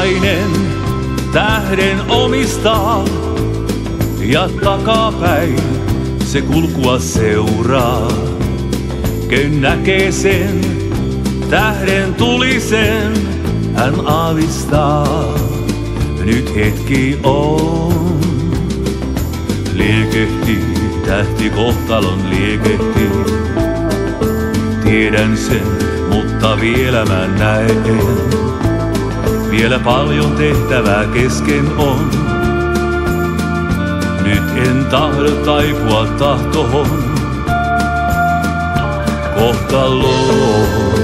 jokainen tähden omistaa ja takapäin se kulkua seuraa. Ken näkee sen tähden tulisen, hän aavistaa, nyt hetki on. Liekehtii, tähti kohtalon liekehtii. Tiedän sen, mutta vielä mä näen. Vielä paljon tehtävää kesken on. Nyt en tahdo taipua tahtohon. Kohtaloon.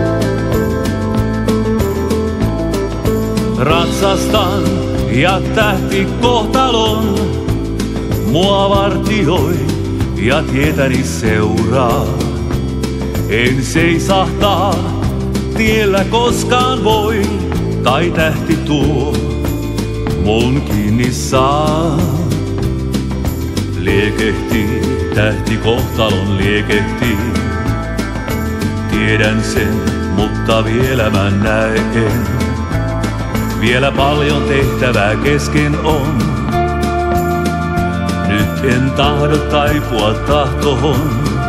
Ratsastan ja tähti kohtalon mua vartioi ja tietäni seuraa. En seisahtaa tiellä koskaan voi, tai tähti tuo mun kiinni saa. Liekehtii, tähti kohtalon liekehtii. Tiedän sen, mutta vielä mä näen. Vielä paljon tehtävää kesken on. Nyt en tahdo taipua tahtohon.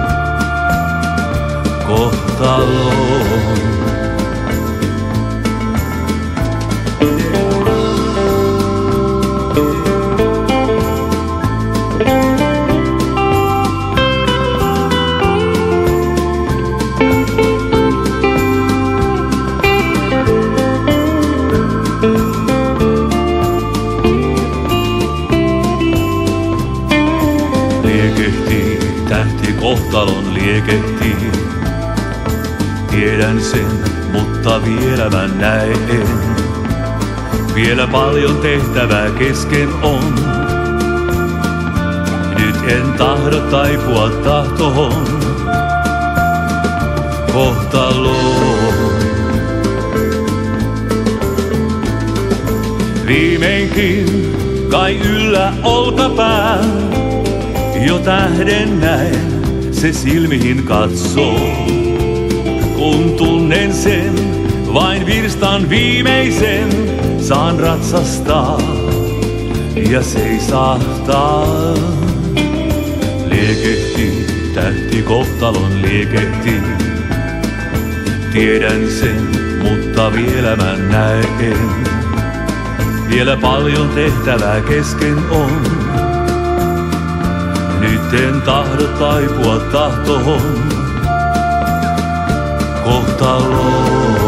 Kohtaloon. Liekehtii, tähti kohtalon liekehtii. Tiedän sen, mutta vielä mä näen. Vielä paljon tehtävää kesken on. Nyt en tahdo taipua tahtohon. Kohtaloon. Viimeinkin kai yllä olkapään. Jo tähden näen, se silmiin katsoo. Kun tunnen sen, vain virstan viimeisen, saan ratsastaa ja seisahtaa. Liekehtii, tähti kohtalon liekehtii. Tiedän sen, mutta vielä mä näen. Vielä paljon tehtävää kesken on. Nyt en tahdo taipua tahtohon. Kohtaloon.